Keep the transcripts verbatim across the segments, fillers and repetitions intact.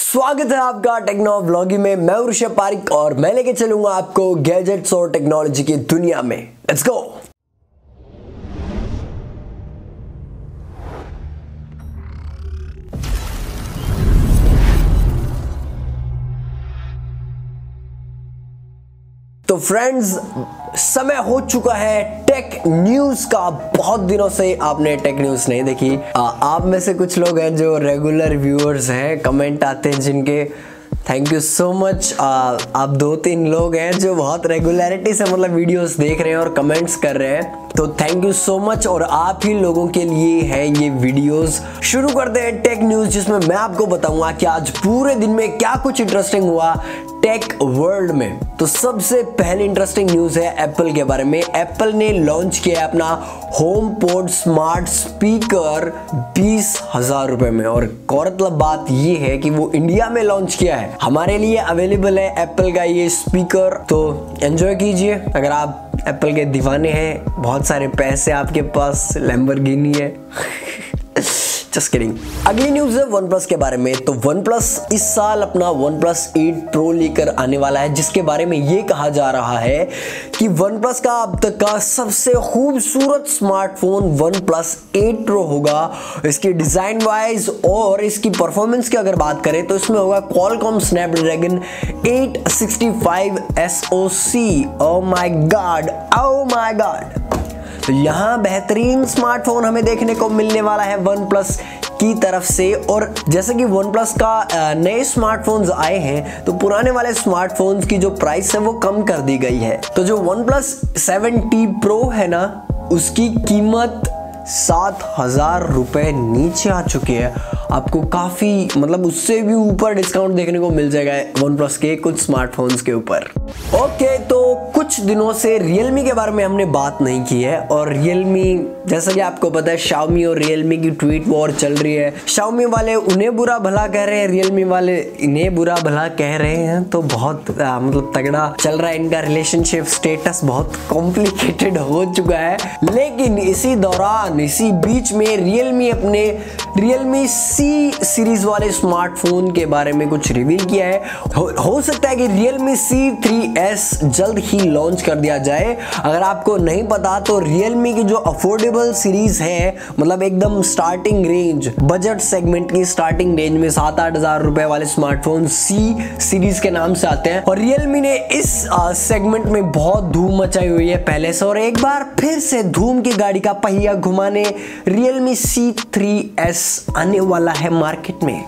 स्वागत है आपका टेक्नो व्लॉगिंग में। मैं ऋषभ पारिक और मैं लेके चलूंगा आपको गैजेट्स और टेक्नोलॉजी की दुनिया में। Let's go. तो फ्रेंड्स, समय हो चुका है टेक न्यूज का। बहुत दिनों से आपने टेक न्यूज नहीं देखी। आ, आप में से कुछ लोग हैं जो रेगुलर व्यूअर्स हैं, कमेंट आते हैं जिनके, थैंक यू सो मच। आप दो तीन लोग हैं जो बहुत रेगुलरिटी से मतलब वीडियोस देख रहे हैं और कमेंट्स कर रहे हैं, तो थैंक यू सो मच। और आप ही लोगों के लिए है ये वीडियोस। शुरू करते हैं टेक न्यूज, जिसमें मैं आपको बताऊंगा कि आज पूरे दिन में क्या कुछ इंटरेस्टिंग हुआ टेक वर्ल्ड में। तो सबसे पहले इंटरेस्टिंग न्यूज है एप्पल के बारे में। एप्पल ने लॉन्च किया है अपना होम पोड स्मार्ट स्पीकर बीस हजार रुपए में। और गौरतलब बात ये है कि वो इंडिया में लॉन्च किया है। हमारे लिए अवेलेबल है एप्पल का ये स्पीकर, तो एंजॉय कीजिए। अगर आप एप्पल के दीवाने हैं, बहुत सारे पैसे आपके पास, लैम्बोर्गिनी है जस्ट किडिंग। अगली न्यूज है वन प्लस के बारे में। तो वन प्लस इस साल अपना वन प्लस एट प्रो लेकर आने वाला है, जिसके बारे में ये कहा जा रहा है कि वन प्लस का अब तक का सबसे खूबसूरत smartphone OnePlus eight pro होगा। इसकी डिजाइन वाइज और इसकी परफॉर्मेंस की अगर बात करें तो इसमें होगा Qualcomm Snapdragon eight sixty five S O C. Oh my god, oh my god. तो यहाँ बेहतरीन स्मार्टफोन हमें देखने को मिलने वाला है वन प्लस की तरफ से। और जैसे कि वन प्लस का नए स्मार्टफोन्स आए हैं, तो पुराने वाले स्मार्टफोन्स की जो प्राइस है वो कम कर दी गई है। तो जो OnePlus seven T pro है ना, उसकी कीमत सात हजार रुपए नीचे आ चुकी है। आपको काफी मतलब उससे भी ऊपर डिस्काउंट देखने को मिल जाएगा वन प्लस के कुछ स्मार्टफोन्स के ऊपर। ओके, तो कुछ दिनों से रियलमी के बारे में हमने बात नहीं की है। और रियलमी, जैसा कि आपको पता है, शाओमी और रियलमी की ट्वीट वॉर चल रही है। शाओमी वाले उन्हें बुरा भला कह रहे हैं, रियलमी वाले इन्हें बुरा भला कह रहे हैं। तो बहुत आ, मतलब तगड़ा चल रहा है इनका रिलेशनशिप। स्टेटस बहुत कॉम्प्लिकेटेड हो चुका है। लेकिन इसी दौरान, इसी बीच में रियलमी अपने रियलमी सी सीरीज वाले स्मार्टफोन के बारे में कुछ रिवील किया है। हो, हो सकता है कि रियलमी सी थ्री एस जल्द ही लॉन्च कर दिया जाए। अगर आपको नहीं पता तो रियलमी की जो अफोर्डेबल सीरीज है, मतलब एकदम स्टार्टिंग रेंज, बजट सेगमेंट की स्टार्टिंग रेंज में सात आठ हजार रुपए वाले स्मार्टफोन सी सीरीज के नाम से आते हैं। और रियलमी ने इस सेगमेंट में बहुत धूम मचाई हुई है पहले से, और एक बार फिर से धूम की गाड़ी का पहिया घुमाने रियलमी सी थ्री एस आने वाला है मार्केट में।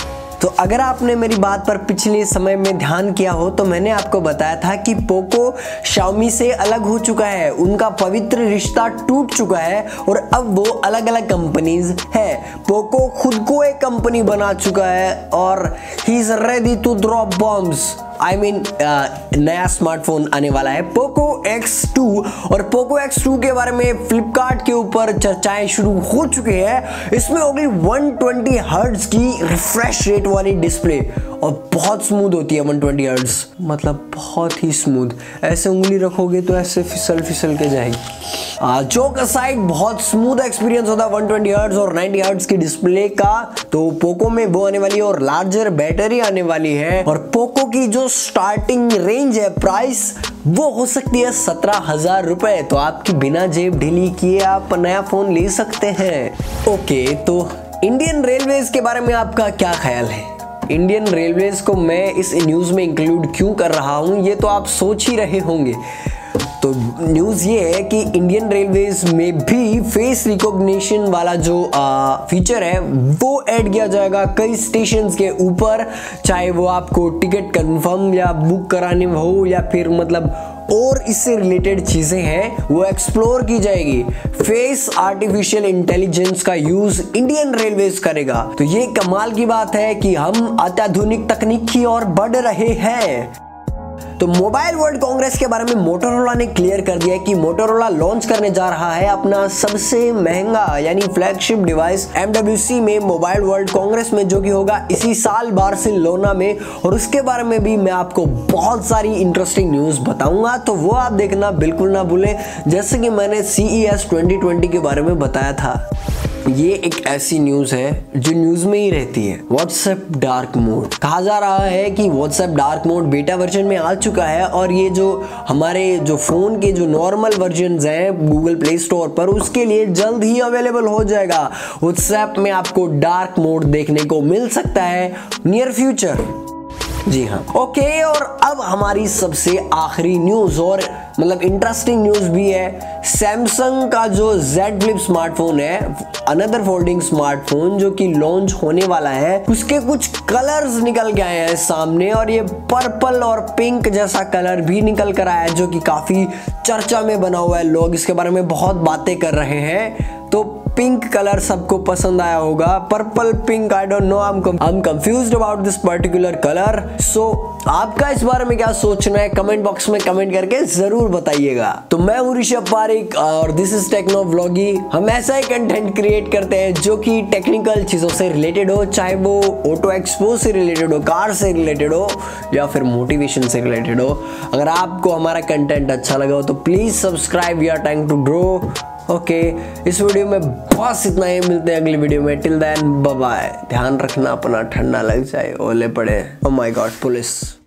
तो अगर आपने मेरी बात पर पिछले समय में ध्यान किया हो, तो मैंने आपको बताया था कि पोको शाओमी से अलग हो चुका है। उनका पवित्र रिश्ता टूट चुका है और अब वो अलग अलग कंपनीज है। पोको खुद को एक कंपनी बना चुका है और he is ready to drop bombs. I mean नया स्मार्टफोन आने वाला है पोको एक्स टू। और पोको एक्स टू के बारे में फ्लिपकार्ट के ऊपर चर्चाएं शुरू हो चुकी है। इसमें होगी वन ट्वेंटी हर्ट्ज की रिफ्रेश रेट वाली डिस्प्ले और बहुत स्मूथ होती है वन ट्वेंटी हर्ट्ज, मतलब बहुत ही स्मूथ। ऐसे उंगली रखोगे तो ऐसे फिसल फिसल के जाएगी। जोक असाइड, बहुत स्मूथ एक्सपीरियंस होता है वन ट्वेंटी हर्ट्ज और नाइंटी हर्ट्ज की डिस्प्ले का। तो पोको में वो आने वाली है और लार्जर बैटरी आने वाली है। और पोको की जो स्टार्टिंग रेंज है, प्राइस, वो हो सकती है सत्रह हजार रुपए। तो आपकी बिना जेब ढीली किए आप नया फोन ले सकते हैं। ओके, तो इंडियन रेलवेज के बारे में आपका क्या ख्याल है? इंडियन रेलवेज को मैं इस न्यूज में इंक्लूड क्यों कर रहा हूं, ये तो आप सोच ही रहे होंगे। तो न्यूज़ ये है कि इंडियन रेलवेज में भी फेस रिकॉग्निशन वाला जो आ, फीचर है वो ऐड किया जाएगा कई स्टेशंस के ऊपर। चाहे वो आपको टिकट कंफर्म या बुक कराने हो या फिर मतलब और इससे रिलेटेड चीजें हैं, वो एक्सप्लोर की जाएगी। फेस आर्टिफिशियल इंटेलिजेंस का यूज इंडियन रेलवेज करेगा। तो ये कमाल की बात है कि हम अत्याधुनिक तकनीक की ओर बढ़ रहे हैं। तो मोबाइल वर्ल्ड कांग्रेस के बारे में मोटोरोला ने क्लियर कर दिया है कि मोटोरोला लॉन्च करने जा रहा है अपना सबसे महंगा यानी flagship device M W C में मोबाइल वर्ल्ड कांग्रेस में, जो कि होगा इसी साल बार्सिलोना में। और उसके बारे में भी मैं आपको बहुत सारी इंटरेस्टिंग न्यूज बताऊंगा, तो वो आप देखना बिल्कुल ना भूलें, जैसे कि मैंने C E S twenty twenty के बारे में बताया था। ये एक ऐसी न्यूज है जो न्यूज में ही रहती है। व्हाट्सएप डार्क मोड, कहा जा रहा है कि WhatsApp dark mode beta version में आ चुका है और ये जो हमारे जो फोन के जो नॉर्मल वर्जन हैं गूगल प्ले स्टोर पर, उसके लिए जल्द ही अवेलेबल हो जाएगा। व्हाट्सएप में आपको डार्क मोड देखने को मिल सकता है नियर फ्यूचर। जी हाँ, ओके। और अब हमारी सबसे आखिरी न्यूज, और मतलब इंटरेस्टिंग न्यूज भी है। सैमसंग का जो Z Flip स्मार्टफोन है, अनदर फोल्डिंग स्मार्टफोन जो कि लॉन्च होने वाला है, उसके कुछ कलर्स निकल के आए हैं सामने, और ये पर्पल और पिंक जैसा कलर भी निकल कर आया है जो कि काफी चर्चा में बना हुआ है। लोग इसके बारे में बहुत बातें कर रहे हैं। तो पिंक कलर सबको पसंद आया होगा, purple pink, I don't know, I am confused about this particular colour. So आपका इस बारे में क्या सोचना है, कमेंट बॉक्स में कमेंट करके जरूर बताइएगा। तो मैं हूं ऋषभ पारिक और दिस इज टेक्नो व्लॉगी। हम ऐसा ही कंटेंट क्रिएट करते हैं जो कि टेक्निकल चीजों से रिलेटेड हो, चाहे वो ऑटो एक्सपो से रिलेटेड हो, कार से रिलेटेड हो, या फिर मोटिवेशन से रिलेटेड हो। अगर आपको हमारा कंटेंट अच्छा लगा हो तो please subscribe, we are trying to grow. Okay okay, इस वीडियो में बस इतना ही। मिलते हैं अगली वीडियो में। Till then bye bye. ध्यान रखना अपना, ठंडा लग जाए, ओले पड़े। Oh my god, police.